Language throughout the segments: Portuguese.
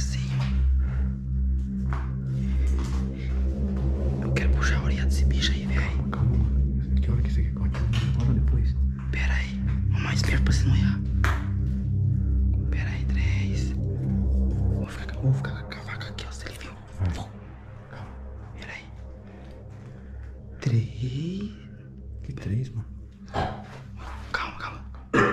cima. Eu quero puxar a orelha desse bicho aí, velho. Calma. Que hora que isso aqui continua? Bora depois. Pera aí. Vamos mais perto pra você não errar. Pera aí, 3. Vou ficar com a cavaca aqui, ó. Se ele viu. Calma. Pera aí. 3. Que 3, mano? Calma.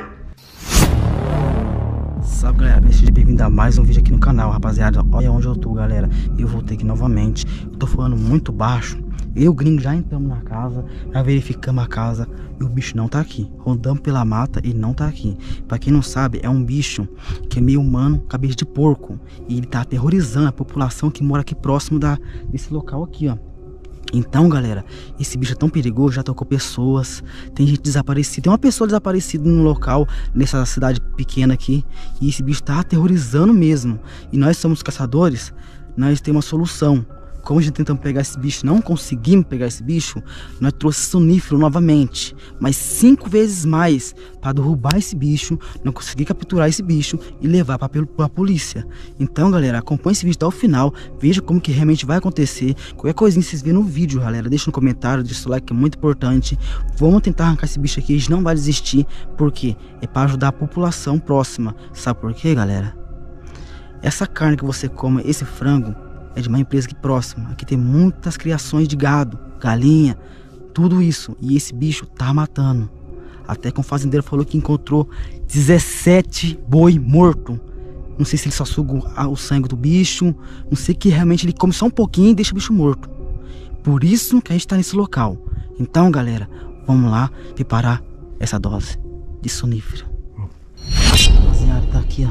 Salve, galera, seja bem-vindo a mais um vídeo aqui no canal, rapaziada. Olha onde eu tô, galera. Eu voltei aqui novamente. Eu tô falando muito baixo. Eu e o gringo já entramos na casa, já verificamos a casa e o bicho não tá aqui. Rondamos pela mata e não tá aqui. Pra quem não sabe, é um bicho que é meio humano, cabeça de porco. E ele tá aterrorizando a população que mora aqui próximo desse local aqui, ó. Então, galera, esse bicho é tão perigoso, já tocou pessoas, tem gente desaparecida, tem uma pessoa desaparecida no local, nessa cidade pequena aqui, e esse bicho tá aterrorizando mesmo. E nós somos caçadores, nós temos uma solução. Como a gente tentamos pegar esse bicho, não conseguimos pegar esse bicho, nós trouxemos sonífero novamente, mas 5 vezes mais, para derrubar esse bicho, não conseguir capturar esse bicho e levar para a polícia. Então, galera, acompanhe esse vídeo até o final, veja como que realmente vai acontecer. Qualquer coisinha vocês vêem no vídeo, galera, deixa no comentário, deixa o like, que é muito importante. Vamos tentar arrancar esse bicho aqui, a gente não vai desistir, porque é para ajudar a população próxima. Sabe por quê, galera? Essa carne que você come, esse frango, é de uma empresa aqui próxima. Aqui tem muitas criações de gado, galinha, tudo isso. E esse bicho tá matando. Até que um fazendeiro falou que encontrou 17 boi morto. Não sei se ele só suga o sangue do bicho. Não sei, que realmente ele come só um pouquinho e deixa o bicho morto. Por isso que a gente tá nesse local. Então, galera, vamos lá preparar essa dose de sonífero. Rapaziada, tá aqui,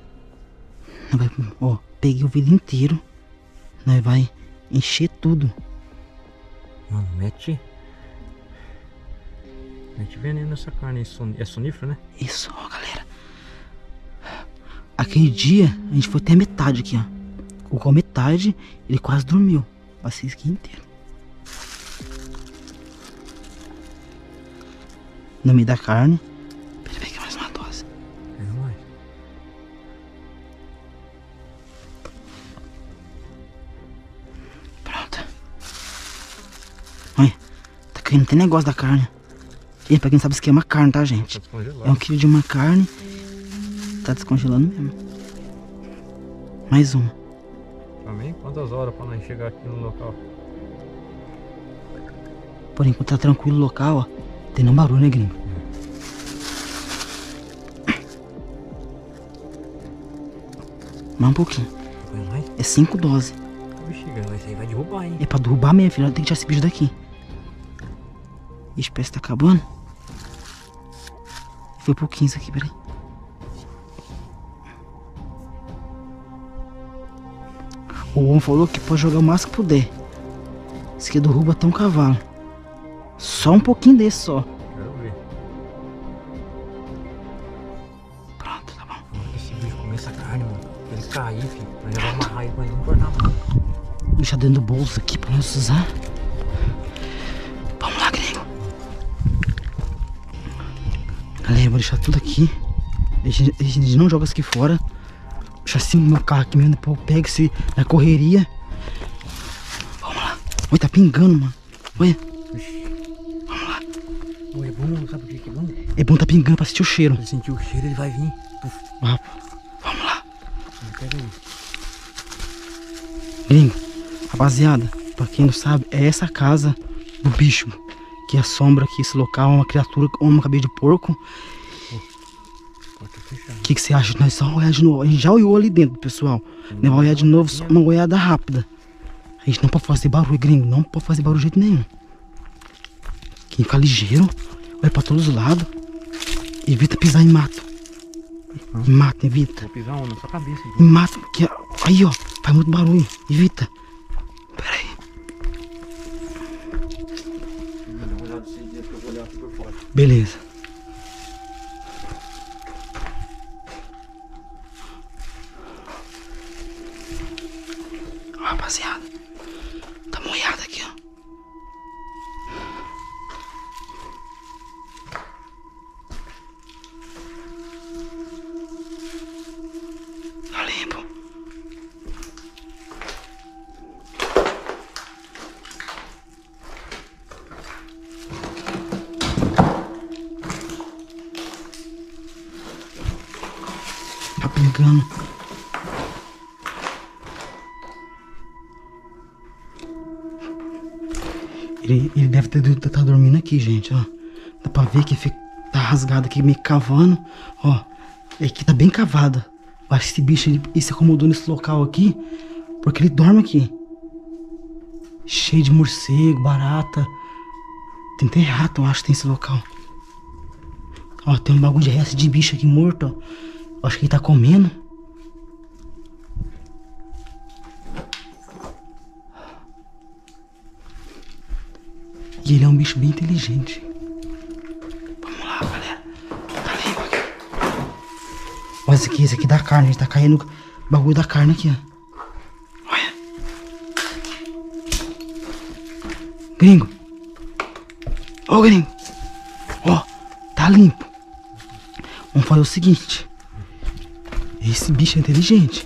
ó. Peguei o vidro inteiro. Nós vai encher tudo. Mano, mete veneno nessa carne. É sonífero, né? Isso, ó, galera. Aquele dia a gente foi até a metade aqui, ó. Colocou metade, ele quase dormiu. Passei isso aqui inteiro. No meio da carne. Pera, pegar mais uma dose. É mais. Pronto. Olha, tá caindo até negócio da carne. E pra quem não sabe, isso aqui é uma carne, tá, gente? Tá descongelado. É 1 quilo de uma carne. Tá descongelando mesmo. Mais uma. Também? Quantas horas pra nós chegar aqui no local? Por enquanto tá tranquilo o local, ó. Tem nenhum barulho, né, gringo? Mais um pouquinho. Vai mais? É 5 doses. Bexiga, isso aí vai derrubar, hein? É pra derrubar mesmo, filho. Tem que tirar esse bicho daqui. Ixi, parece que tá acabando. Foi pouquinho isso aqui, peraí. O homem falou que pode jogar o máximo que puder. Isso aqui derruba até um cavalo. Só um pouquinho desse só. Quero ver. Pronto, tá bom. Esse bicho comer essa carne, mano. Ele cair, filho. Nós já vamos amarrar ele pra ele não cortar, mano. Deixar dentro do bolso aqui pra nós usar. Vamos lá, gringo. Galera, vou deixar tudo aqui. A gente não joga isso aqui fora. Deixa assim no meu carro aqui mesmo. Depois eu pego esse na correria. Vamos lá. Olha, tá pingando, mano. Olha. Vamos lá. Pô, é bom, sabe por que é bom? É bom tá pingando pra sentir o cheiro. Ele sentir o cheiro, ele vai vir. Puf. Vamos lá. Pega aí. Gringo, rapaziada, pra quem não sabe, é essa casa do bicho que assombra aqui esse local. É uma criatura, uma cabeça de porco. O que você acha? Nós só olhar de novo. A gente já olhou ali dentro, pessoal. Nós vamos olhar de novo, só uma olhada rápida. A gente não pode fazer barulho, gringo. Não pode fazer barulho de jeito nenhum. Quem fica ligeiro, olha pra todos os lados. Evita pisar em mato. Em mato, evita. Vou pisar na sua cabeça. Em mato, porque aí, ó, faz muito barulho. Evita. Pera aí. Beleza. Ó, rapaziada, tá molhado aqui, ó. Tá limpo. Tá pegando. Ele deve estar dormindo aqui, gente, ó. Dá pra ver que tá rasgado aqui, meio cavando. Ó, aqui tá bem cavado. Eu acho que esse bicho, ele se acomodou nesse local aqui, porque ele dorme aqui. Cheio de morcego, barata. Tem até rato, eu acho, que tem esse local. Ó, tem um bagulho de resto de bicho aqui morto, ó. Eu acho que ele tá comendo. E ele é um bicho bem inteligente. Vamos lá, galera. Tá limpo aqui. Olha esse aqui da carne. Ele tá caindo o bagulho da carne aqui, ó. Olha. Gringo. Ô, gringo. Ó, tá limpo. Vamos fazer o seguinte. Esse bicho é inteligente.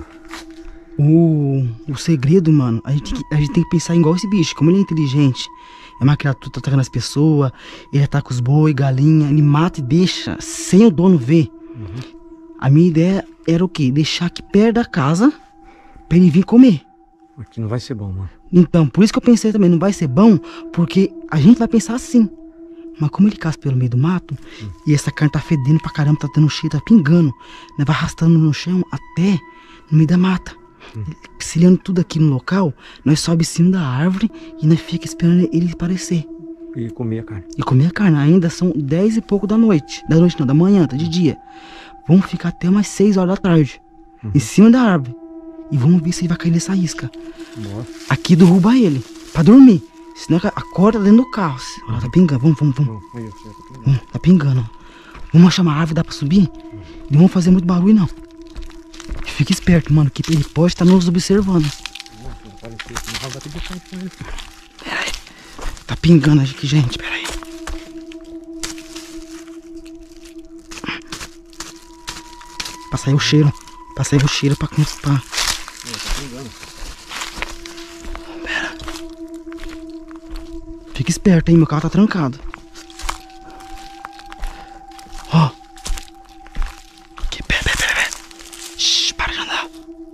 O segredo, mano, a gente tem que pensar igual esse bicho. Como ele é inteligente, é uma criatura, tá atacando as pessoas, ele ataca os boi, galinha, ele mata e deixa sem o dono ver. A minha ideia era o quê? Deixar aqui perto da casa pra ele vir comer. Aqui não vai ser bom, mano. Então, por isso que eu pensei também, não vai ser bom, porque a gente vai pensar assim. Mas como ele caça pelo meio do mato, e essa carne tá fedendo pra caramba, tá dando cheiro, tá pingando, né? Vai arrastando no chão até no meio da mata. Auxiliando tudo aqui no local, nós sobe em cima da árvore e nós fica esperando ele aparecer. E comer a carne. E comer a carne. Ainda são 10 e pouco da noite. Da noite não, da manhã, tá de dia. Vamos ficar até umas 6 horas da tarde. Em cima da árvore. E vamos ver se ele vai cair nessa isca. Boa. Aqui derruba ele, pra dormir. Senão acorda dentro do carro. Olha, tá pingando, vamos. Tá pingando. Vamos achar uma árvore, dá pra subir? Não vamos fazer muito barulho, não. Fica esperto, mano, que ele pode estar nos observando. Pera aí. Tá pingando aqui, gente, pera aí. Pra sair o cheiro. Pra Pera. Fica esperto, hein, meu carro tá trancado. Ó. Pera. Shhh, para de andar.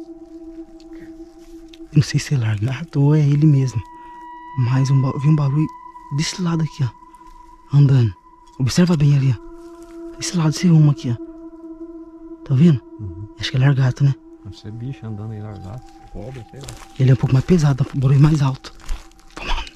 Eu não sei se é largado ou é ele mesmo. Mas eu vi um barulho desse lado aqui, ó. Andando. Observa bem ali, ó. Desse lado, esse rumo aqui, ó. Tá vendo? Acho que é largato, né? Deve ser bicho andando aí largado. Cobra, sei lá. Ele é um pouco mais pesado, o barulho mais alto. Vamos lá.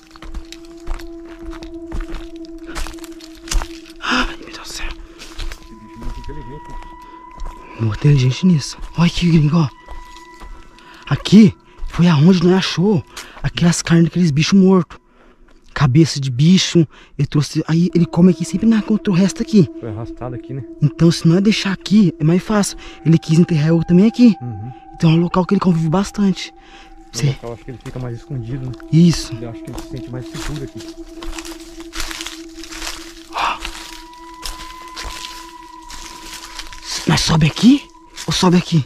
Ai, meu Deus do céu. Esse bicho é muito inteligente. Muito inteligente nisso. Olha aqui, gringo, ó. Aqui foi aonde nós achou aquelas carnes daqueles bichos mortos. Cabeça de bicho. Ele trouxe. Aí ele come aqui sempre na contra o resto aqui. Foi arrastado aqui, né? Então, se não é deixar aqui, é mais fácil. Ele quis enterrar eu também aqui. Então é um local que ele convive bastante. No local, acho que ele fica mais escondido, né? Isso. Eu acho que ele se sente mais seguro aqui. Mas sobe aqui ou sobe aqui?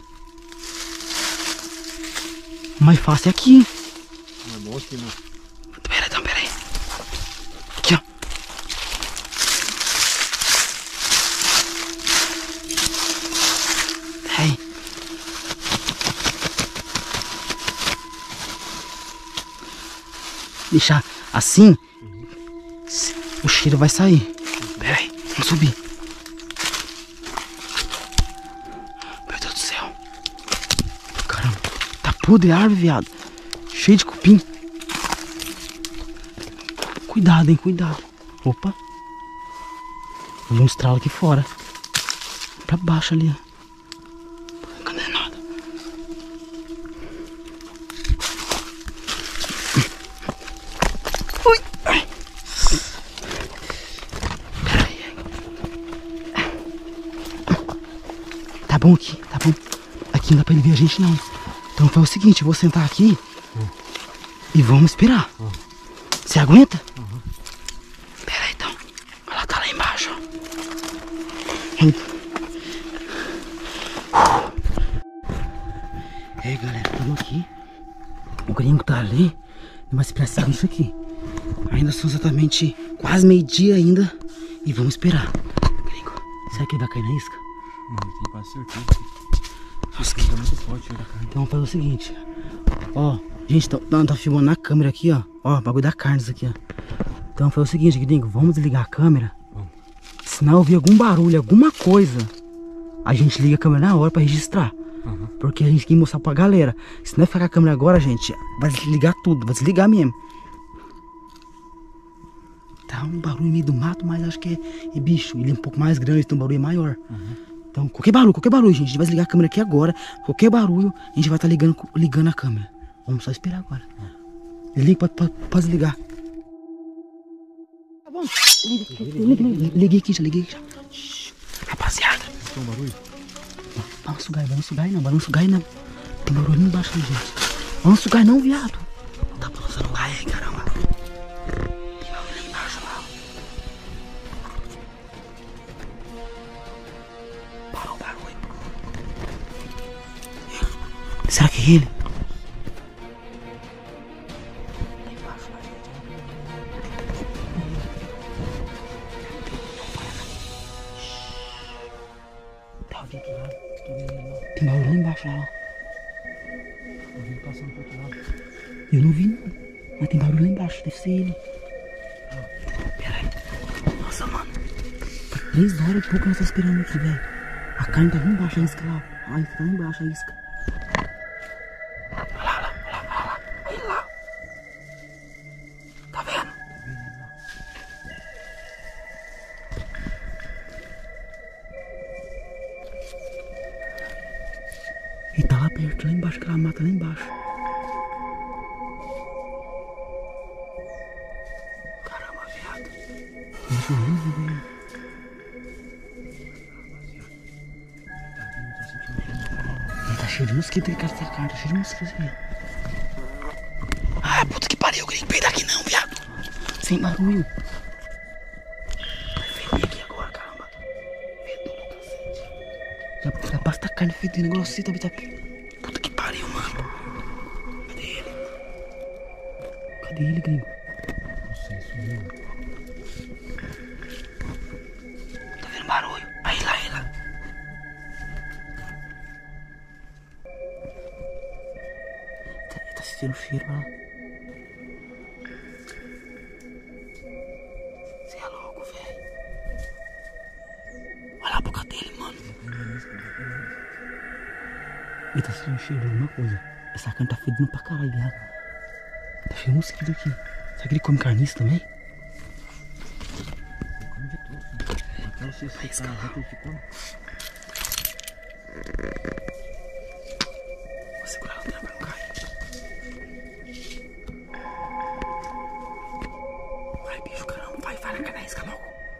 Mais fácil é aqui. Não é bom aqui, não. Pera aí. Aqui, ó. Aí. Deixar assim, o cheiro vai sair. Pera aí, vamos subir. Meu Deus do céu. Caramba, tá podre a árvore, viado. Cheio de cupim. Cuidado, hein, cuidado. Opa. Eu vi um estralo aqui fora. Pra baixo ali, ó. Cadê nada? Ui. Ai. Pera aí. Tá bom aqui, tá bom. Aqui não dá pra ele ver a gente, não. Então foi o seguinte, eu vou sentar aqui e vamos esperar. Você aguenta? Pera aí, então. Ela tá lá embaixo, ó. E aí, galera, estamos aqui. O gringo tá ali. Mas pra esse bicho aqui. Ainda são exatamente quase meio-dia ainda. E vamos esperar. Gringo, será que ele vai cair na isca? Tem quase certeza. Nossa, que tá muito forte da carne. Então vamos fazer o seguinte. Ó, gente, tá filmando na câmera aqui, ó. Ó, bagulho da carne isso aqui, ó. Então foi o seguinte, gringo, vamos desligar a câmera. Se não ouvir algum barulho, alguma coisa, a gente liga a câmera na hora pra registrar. Porque a gente quer mostrar pra galera. Se não ficar com a câmera agora, gente, vai desligar tudo, vai desligar mesmo. Tá um barulho meio do mato, mas acho que é bicho. Ele é um pouco mais grande, então o barulho é maior. Então qualquer barulho, gente, a gente vai desligar a câmera aqui agora. Qualquer barulho, a gente vai estar ligando a câmera. Vamos só esperar agora. Liga pra desligar. Tá bom. Liguei aqui já. Rapaziada. Tem um barulho? Vai não sugar aí não. Tem barulho ali embaixo ali, gente. Vai não sugar aí não, viado. Tá balançando o gás aí, caramba. Tem barulho ali embaixo lá. Parou o barulho. Será que é ele? Tem barulho lá embaixo, lá. Eu não vi, não. Mas tem barulho lá embaixo, deve ser ele. Pera aí. Nossa, mano. Tá 3 horas e pouco nós estamos esperando aqui, velho. A carne tá lá embaixo, a isca lá. A isca tá lá embaixo, a isca. Olha lá. Aí lá. Tá vendo? Ele tá lá perto, lá embaixo, aquela mata lá embaixo. Caramba, viado. Deixa eu ver, velho. Ele tá cheio de mosquito, ele, cara, essa cara. Tá cheio de mosquito aí. Ah, puta que pariu, gringo. Peida aqui não, viado. Sem barulho. Vai feder aqui agora, caramba. Fedor do cacete. Já basta a carne fedendo, agora você também tá... Puta que pariu, mano. Cadê ele, gringo? Não sei, sumiu. Tá vendo barulho? Aí lá. Tá sentindo o cheiro lá. Você é louco, velho. Olha a boca dele, mano. Ele tá sentindo o cheiro de alguma coisa. Essa carne tá fedendo pra caralho, viado. Tá cheio de mosquito aqui. Será que ele come carniça também? Come de tudo, filho. Até você ficar retificando. Vou segurar o tempo pra não cair. Vai, bicho, caramba. Vai na isca logo.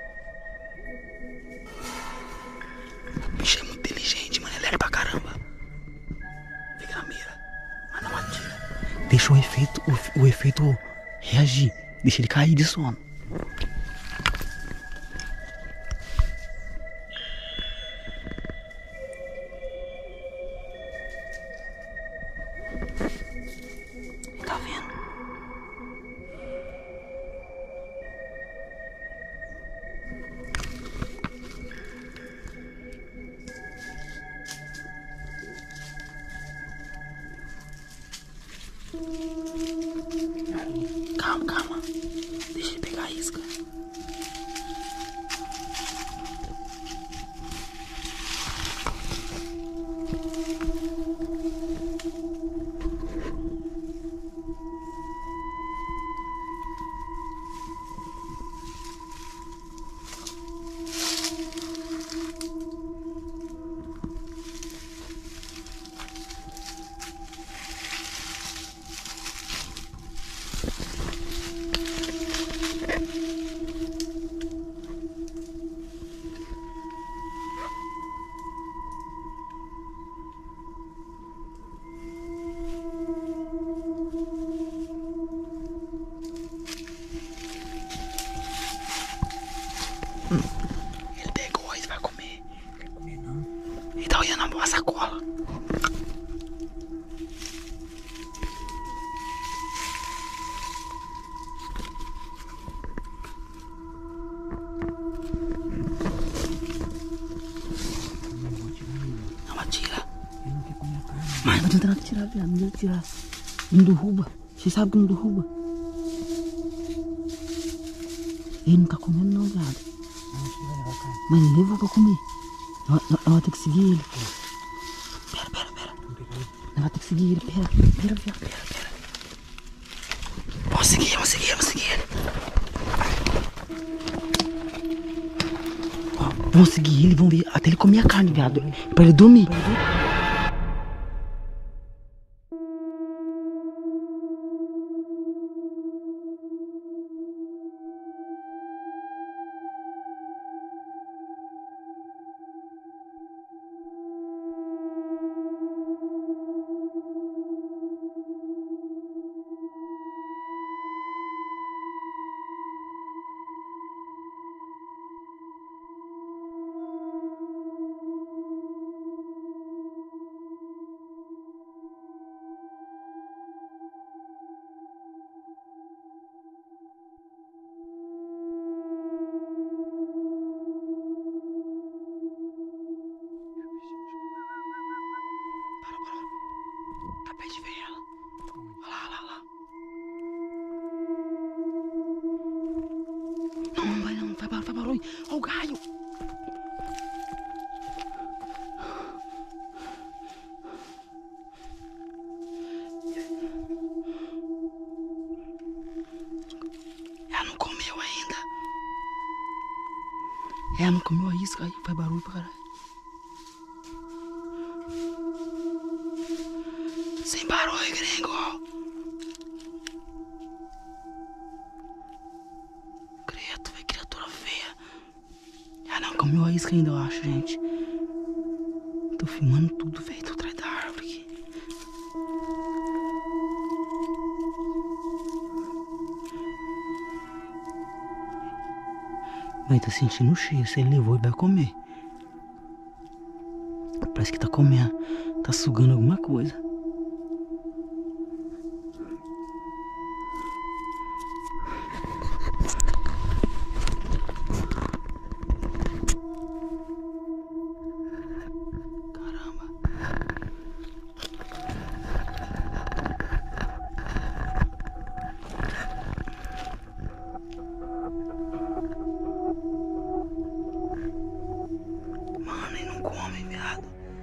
O bicho é muito inteligente, mano. Ele é pra caramba. Fica na mira, mas não atira. Deixa o efeito reagir. Deixa ele cair de sono. Tá vendo? Calma. Deixa ele pegar a isca. Mas não adianta nada tirar, viado. Não adianta tirar. Não derruba. Vocês sabem que não derruba. Ele não tá comendo não, viado. Mas ele levou pra comer. Nós vamos ter que seguir ele. Pera. Nós vamos ter que seguir ele. Pera, viado. Pera. Vamos seguir ele. Ó, vamos seguir ele, vamos ver até ele comer a carne, viado. Pra ele dormir. Acabei de ver ela. Olha lá. Não vai não. Vai barulho. Olha o galho. Ela não comeu ainda. Ela não comeu a isca. Aí faz barulho pra caralho. Sem barulho, gringo. Credo, velho, criatura feia. Ela não comeu a isca ainda, eu acho, gente. Tô filmando tudo, velho. Tô atrás da árvore aqui. Vai, tá sentindo o cheiro. Se ele levou, ele vai comer. Parece que tá comendo. Tá sugando alguma coisa. Mano, ele não come, viado.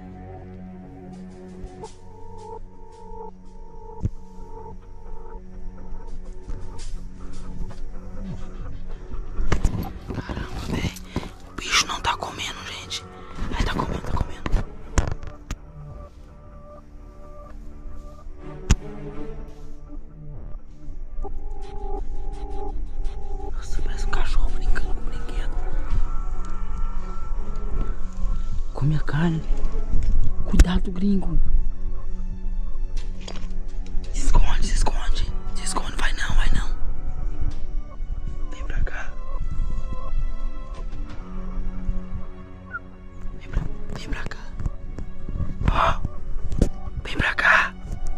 Caramba, velho. O bicho não tá comendo, gente. Aí tá comendo. Nossa, parece um cachorro brincando com o brinquedo. Come a carne. Cuidado, gringo. Se esconde. Vai não. Vem pra cá. Vem pra cá. Ó. Vem pra cá.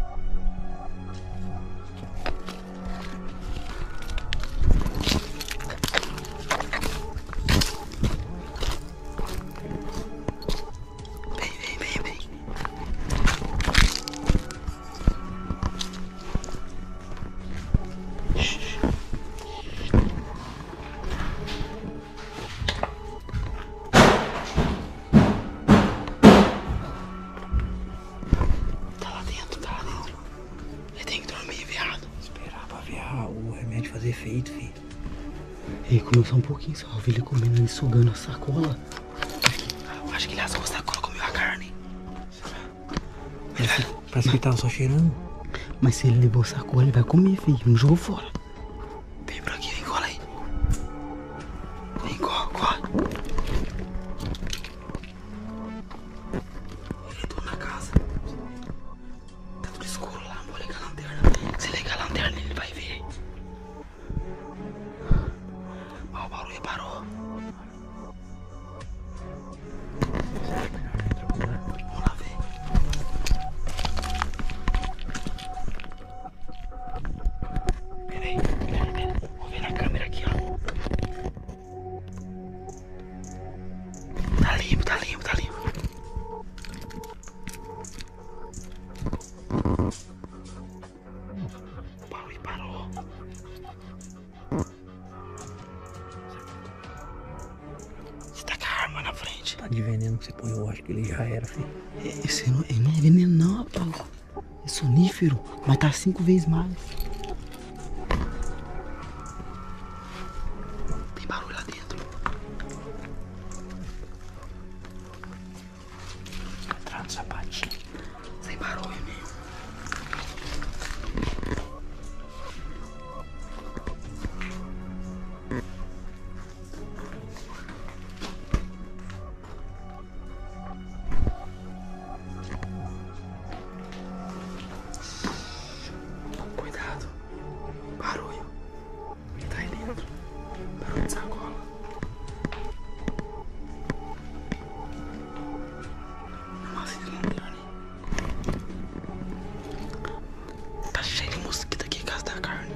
O remédio fazer efeito, filho. Ele comeu só um pouquinho, só vi ele comendo, ele sugando a sacola. Acho que ele rasgou a sacola, comeu a carne. Parece que ele tava só cheirando. Mas se ele levou a sacola, ele vai comer, filho. Não jogou fora. Vem por aqui, vem, cola aí. Vem, corre. Ele entrou na casa. Tá tudo escuro lá, vou ligar a lanterna. Se ligar a lanterna, ele vai ver. Ó, o barulho parou. Vamos lá ver. Pera aí. você põe, eu acho que ele já era, filho. Esse não, ele não é veneno não, rapaz. É sonífero, mas tá 5 vezes mais. Tem barulho lá dentro. Entrar no sapatinho. Sem barulho nenhum. Cuidado. Barulho. Ele tá aí dentro. Barulho de sacola. Nossa, de lanterna. Tá cheio de mosquito aqui, casa da carne.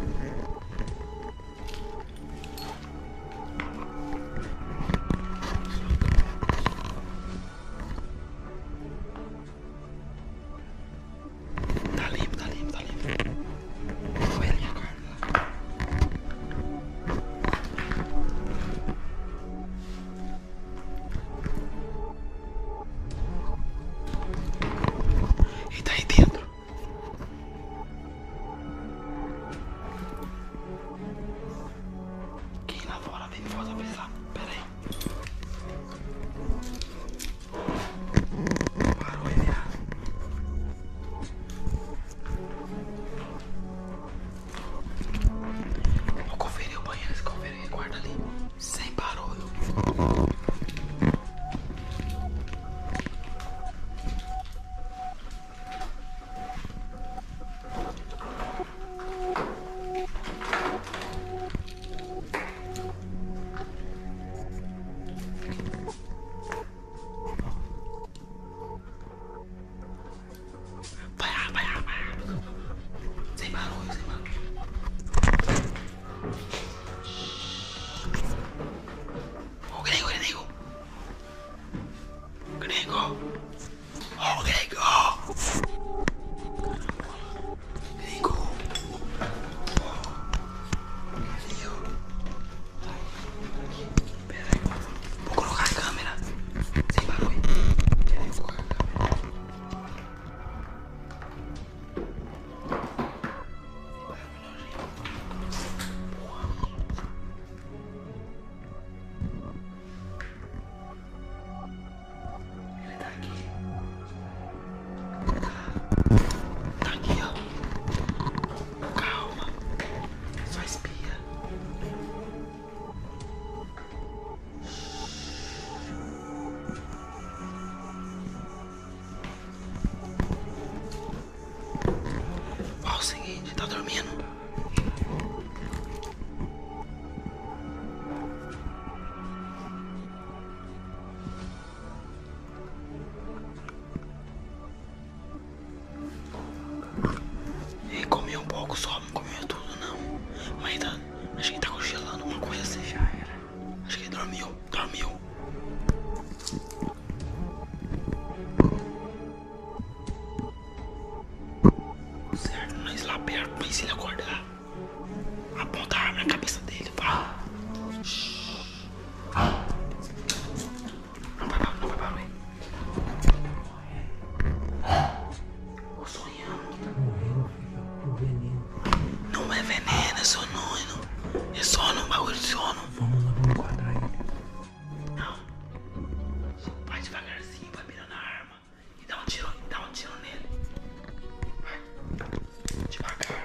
Tá limpo, tá limpo, tá limpo. Olha ali a carne lá. Ele tá aí dentro. Quem lá fora vem me fazer avisar. Pera aí. Parou aí, viado. Vou conferir o banheiro, esse conferir, guarda ali. Sem barulho. Vai. Sem barulho, sem barulho. Ô, Grego. Grego. Ô, Grego. Grego. Pera aí. Vou colocar a câmera. Sem barulho. Vou colocar a câmera. Ele tá aqui. Tá aqui, ó. Calma. Só espia. Ó, o seguinte, tá dormindo? Ele comeu um pouco só, não comeu tudo não. Mas tá, acho que ele tá congelando uma coisa assim. Já era. Acho que ele dormiu. Certo, nós lá perto, mas se ele acordar, aponta a arma na cabeça dele, tá? Não vai barulho. Tô sonhando. O veneno. Não é veneno, é sono. É sono, bagulho de sono. Vamos lá, vamos enquadrar ele. Não. Vai devagarzinho, vai mirando a arma. E dá um tiro nele. Vai. Devagar.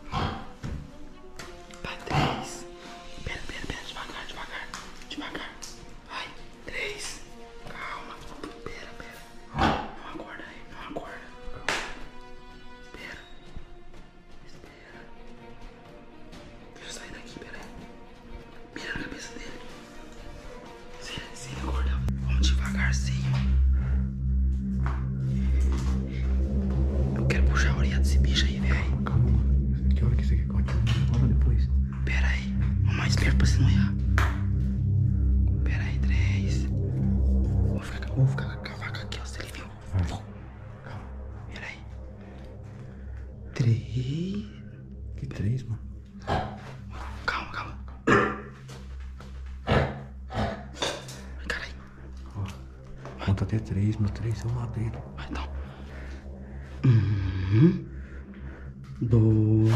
Vai, 3. Pera, devagar. Vai, 3. Calma. Pera. Não acorda aí, não acorda. Espera. Deixa eu sair daqui, pera aí. Mira na cabeça dele. Se ele acordar, vamos devagarzinho. Eu quero puxar a orelha desse bicho aí, velho. Calma, mano. Que hora que você quer continuar? Bora depois. Pera aí. Vamos mais perto pra você não errar. Pera aí, 3. Vou ficar com a vaca aqui, ó. Se ele viu. Calma. Pera aí. 3. Que 3, mano? Calma. Cara aí. Ó. 3, eu matei ele. Vai, então. 2.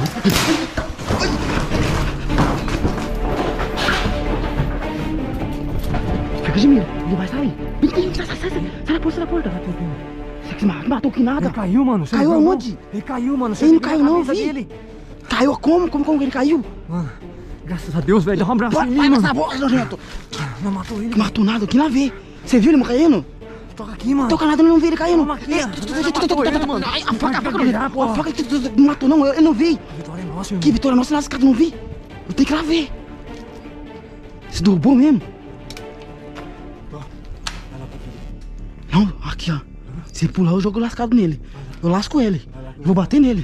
Fica de mira, ele vai sair. Sai da porta. Você matou que nada. Ele caiu, mano. Caiu aonde? Ele caiu, mano. Ele não caiu não, vi. Caiu como? Como ele caiu? Mano, graças a Deus, velho. Dá um abraço em mim, vai mano. nessa boca, nojento. Não matou ele. Matou nada, que não vê. Você viu ele caindo? Toca aqui, mano. Toca nada, eu não vi ele caindo. Toma aqui, mano. A faca não matou não, eu não vi. Vitória é nossa, irmão. Que vitória nossa, nessa casa eu não vi. Eu tenho que ir lá ver. Se derrubou mesmo. Não, aqui ó. Se ele pular eu jogo lascado nele. Eu lasco ele. Eu vou bater nele.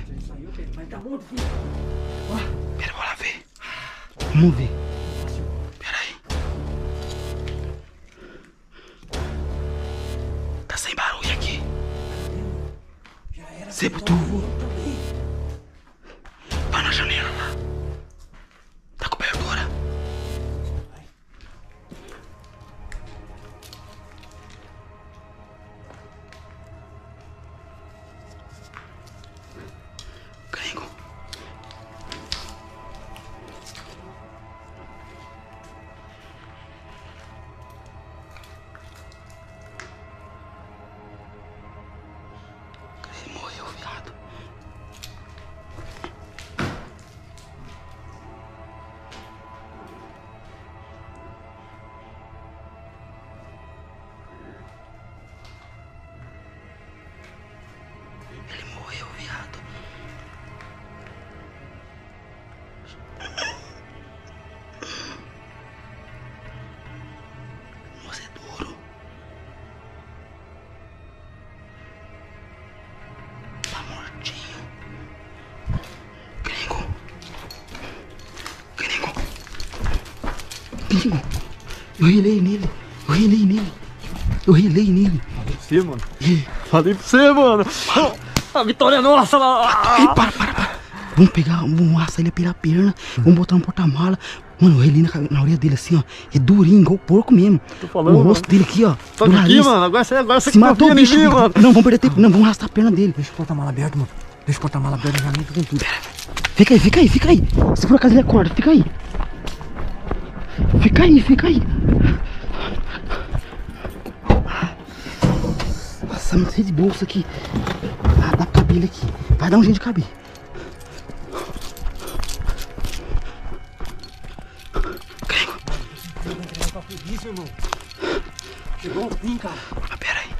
Pera, vou lá ver. Vamos ver. Pera aí. Tá sem barulho aqui. Você botou. Vai na janela lá. Tá cobertura. Gringo. Ele morreu, viado. Ele morreu, viado. Você é duro. Tá mortinho. Gringo. Eu relei nele. Falei pra você, mano. A vitória é nossa lá. Ei, para. Vamos assar ele pela perna. Vamos botar no porta-mala. Mano, eu relei na orelha dele assim, ó. É durinho, igual o porco mesmo. Tô falando, o rosto dele aqui, ó. Toca do aqui, nariz. mano. Agora você Se matou o bicho, mano. Não, vamos perder tempo. Não, vamos arrastar a perna dele. Deixa o porta-mala aberto, mano. Deixa o porta-mala aberto, já limpo com tudo. Fica aí. Se por acaso ele acorda, fica aí. Nossa, não sei de bolsa aqui. Ah, dá pra caber ele aqui. Vai dar um jeito de caber. Isso, irmão. Chegou o fim, cara. Ah, pera aí.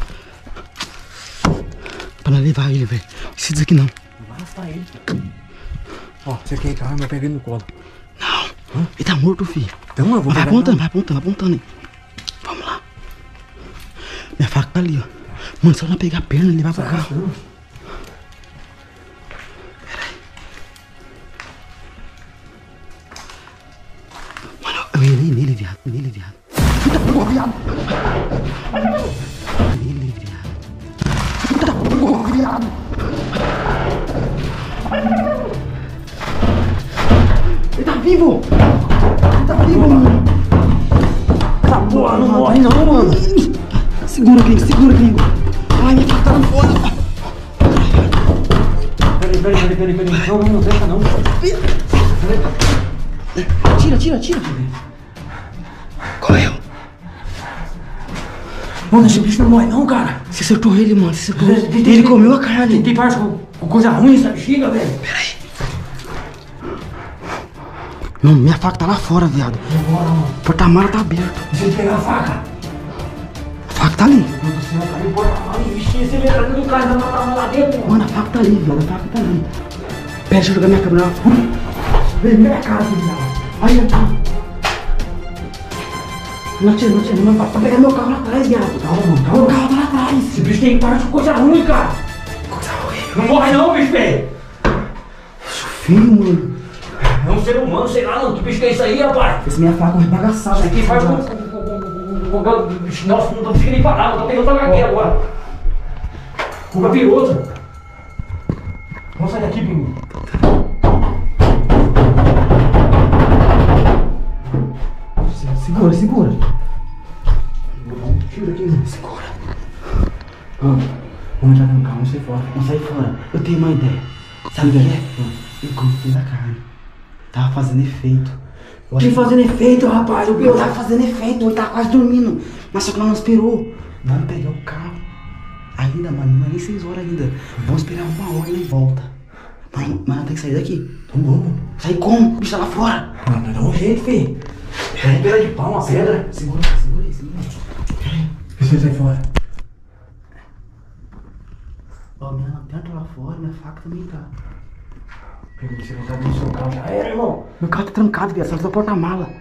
Pra não levar ele, velho. Não precisa aqui não. Não vai arrastar ele. Ó, você quer ir, cara? Eu pego ele no colo. Não. Ele tá morto, filho. Então eu vou Vai pegar apontando aí. Vamos lá. Minha faca tá ali, ó. Mano, se eu não pegar a perna, ele vai pra cá. Pera aí. Mano, eu relei nele, viado. Puta porra, viado. Nele, viado. Puta porra, viado. Ele tá vivo, mano. Tá porra, não morre não, mano. Segura, gringo. Ai, minha faca tá lá fora. Peraí. Não deixa não. Tira. Correu. Mano, esse bicho não morre não, cara. Você acertou ele, mano. Ele comeu a carne. Tem parte com coisa ruim essa bexiga, velho. Pera aí. Não, minha faca tá lá fora, viado. Bora, mano. O porta-mala tá aberto. Deixa eu pegar a faca. A faca tá ali. Meu Deus do céu, cara. O porta-mala investir acelerado do carro, ainda tava lá dentro, mano. Mano, a faca tá ali, viado. Pera, deixa eu jogar minha câmera lá. Vem minha casa, viado. Olha aqui. Não tira, vai pegar meu carro lá atrás, viado. Calma, mano. Meu carro tá lá atrás. Esse bicho tem parte com coisa ruim, cara. Coisa ruim. Não morre não, bicho, velho. Filho, mano. É um ser humano, sei lá, não. Que bicho que é isso aí, rapaz? Esse minha faca é bagaçada. Isso aqui faz com... Nossa, não tô conseguindo nem parar. Não tô pegando pra aqui agora. Com capiroto. Vamos sair daqui, Bingo. Segura. Tira aqui, segura. Vamos entrar no carro, vamos sair fora. Vamos sair fora. Eu tenho uma ideia. Sabe o que é? Eu gostei da carne. Tava fazendo efeito. Que fazendo efeito, rapaz? Eu tava fazendo efeito, eu tava quase dormindo. Mas só que não esperou. Vamos pegar o carro. Ainda, mano, não é nem 6 horas ainda. Vamos esperar 1 hora e volta. Mano, tem que sair daqui. Vamos. Sair como? O bicho tá lá fora. Mano, dá um jeito, filho. É uma pedra de pau, uma pedra. Segura aí. Deixa eu sair fora. Ó, minha lanterna tá lá fora, minha faca também tá. Pega, você voltar no seu carro, já era, irmão. Meu carro tá trancado, viado, só do porta-mala.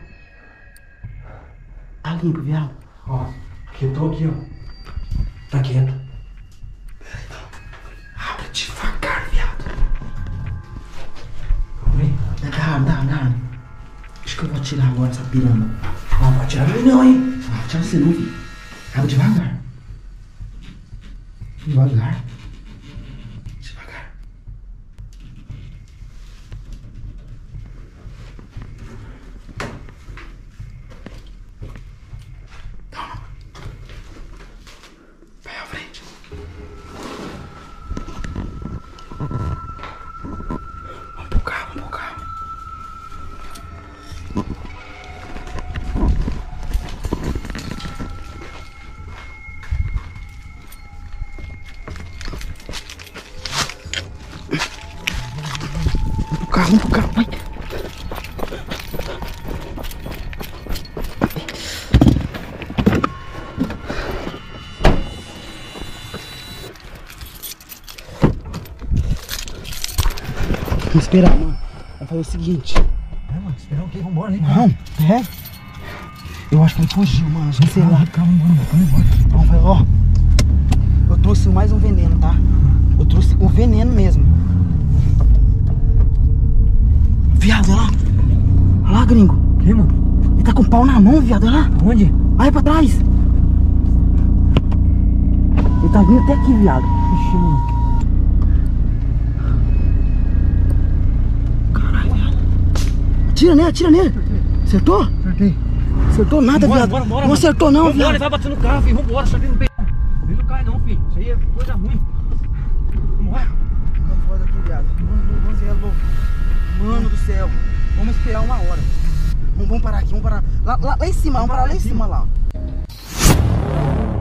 Tá limpo, viado. Ó, quietou aqui, ó. Tá quieto. Abre devagar, viado. Vamos ver. Dá. Acho que eu vou atirar agora essa piranga. Não vai atirar ele não, hein. Não, atira você não, filho. Abre devagar. Devagar. Vai à frente. Vamos pro carro. Vamos pro carro, vai. Vamos esperar, mano. Vamos fazer o seguinte. Mano, esperar o quê? Vambora, hein? Não, eu acho que ele fugiu, mano. Acho que sei lá. Calma, mano. Vamos embora. Vamos fazer, ó. Eu trouxe mais um veneno, tá? Eu trouxe o veneno mesmo. Viado, olha lá. Olha lá, gringo. Que, mano? Ele tá com o pau na mão, viado, olha lá. Onde? Aí pra trás. Ele tá vindo até aqui, viado. Ixi, mano. Caralho, viado. Atira nele. Acertou? Acertei. Acertou nada, viado. Bora, não acertou não, vambora, viado. ele vai bater no carro, filho. Vambora, só tem no peito. Ele não cai não, filho. Isso aí é coisa ruim. Vambora. Vamos fora daqui, viado. Mano do céu. Vamos esperar 1 hora. Vamos parar aqui, vamos parar. Lá em cima, vamos parar lá em cima lá.